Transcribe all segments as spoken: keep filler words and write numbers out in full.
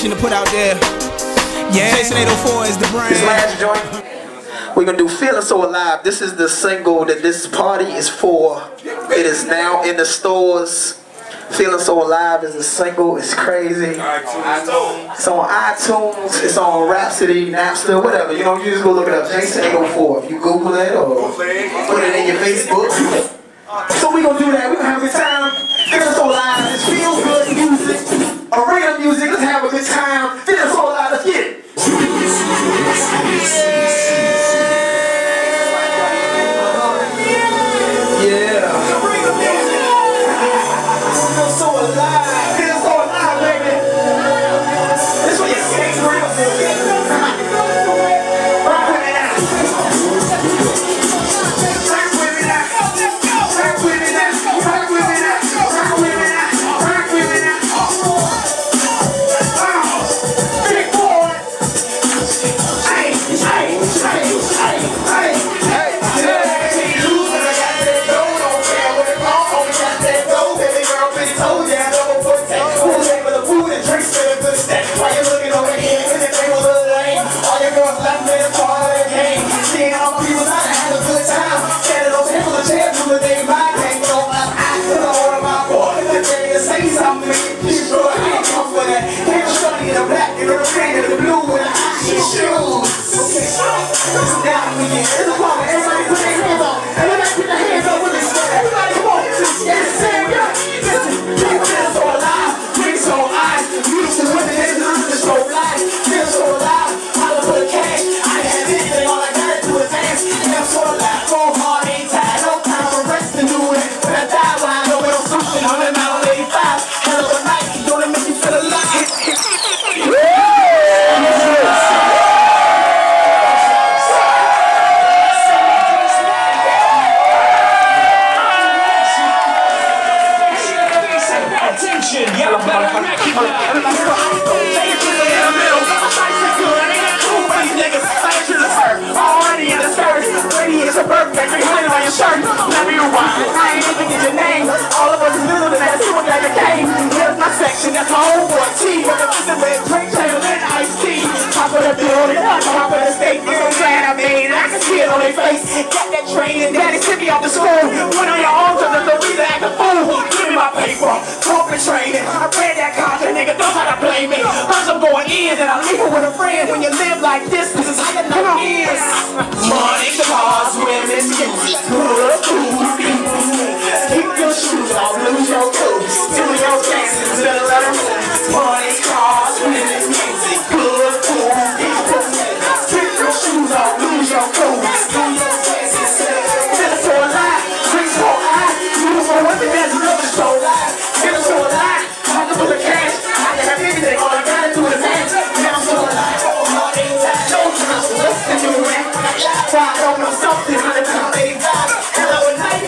information to put out there. Yeah, Jason eight oh four is the brand. This last joint, we're gonna do Feeling So Alive. This is the single that this party is for. It is now in the stores. Feeling So Alive is a single. It's crazy. It's on iTunes. It's on Rhapsody, Napster, whatever. You know, you just go look it up. Jason eight oh four. If you Google it or put it in your Facebook. So we gonna do that. We gonna have a good time. Feeling So Alive. It's feel good music. Arena music. Let's have a good time. Feeling So Alive. Let's get it. That's my homeboy T. With a piece of red drink, tail and iced tea. Top of the building, top of the state. I'm so glad I made it. I can see it on their face. Got that train and daddy sent me off to school. Put on your arms so there's no reason to act a fool. Give me my paper, corporate training. I read that contract, nigga knows how to play me. First I'm going in, then I leave it with a friend. When you live like this, this is how your life is. Money, cars, women, music, good food, people. Keep your shoes off, lose your clothes. Do your dances, better let them move. Money, cars, women, music, good food, people. Keep your shoes off, lose your clothes. Do your dances, feel so alive, drink so high. Beautiful women, there's nothing so alive. Feel so alive, talking for the cash. I can have anything, all I gotta do is dance. Now I'm so alive, money, no time, what's the new rap? Try to open something, hundred times eighty-five. Hello and night.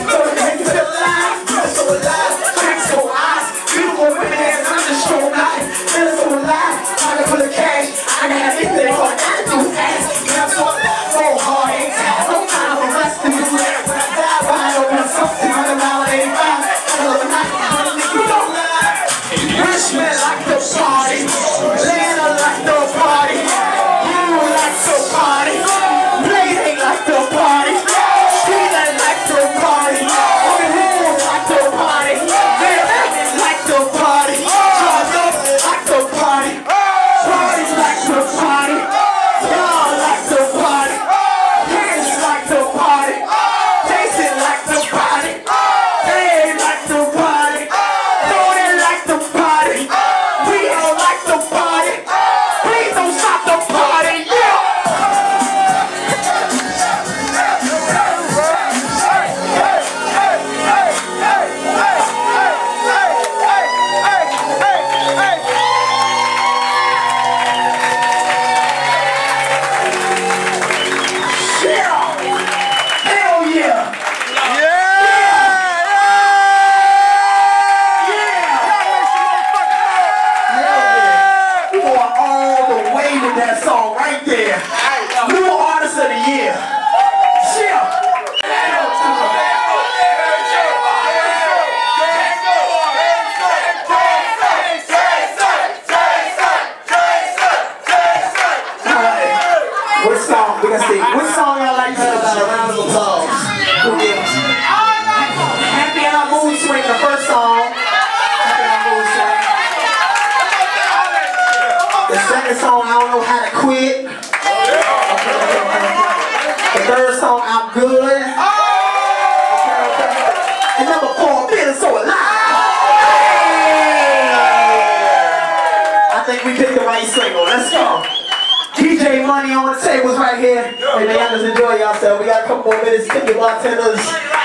And number four, Feeling So Alive. I think we picked the right single. Let's go. D J Money on the tables right here. Hey man, y'all just enjoy yourself. We got a couple more minutes. Pick your bartenders.